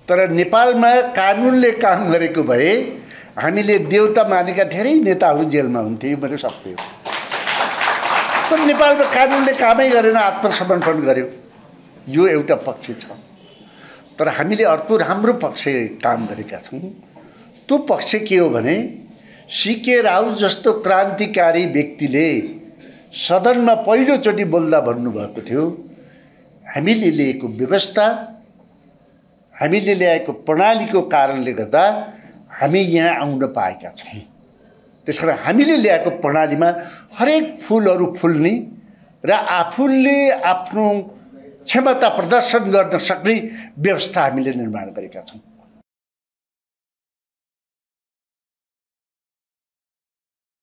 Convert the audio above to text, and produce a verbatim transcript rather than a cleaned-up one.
तर नेपालमा कानुनले काम गरेको भए हामीले देउता मानेका धेरै नेताहरू जेलमा हुन्थे, मेरो सत्य हो। तर नेपालमा कानुनले कामै गरेन, आत्मसमर्पण गर्यो, यो एउटा पक्ष छ। तर हामीले अर्को राम्रो पक्ष काम गरेका छौँ। त्यो पक्ष के हो भने सीके राव जस्तो क्रान्तिकारी व्यक्तिले सदनमा पहिलोचोटि बोल्दा भन्नुभएको थियो, हामीले लिएको व्यवस्था, हामीले ल्याएको प्रणालीको कारणले गर्दा हामी यहाँ आउन पाएका छौँ। त्यसकारण हामीले ल्याएको प्रणालीमा हरेक फुलहरू फुल्ने र आफूले आफ्नो क्षमता प्रदर्शन गर्न सक्ने व्यवस्था हामीले निर्माण गरेका छौँ।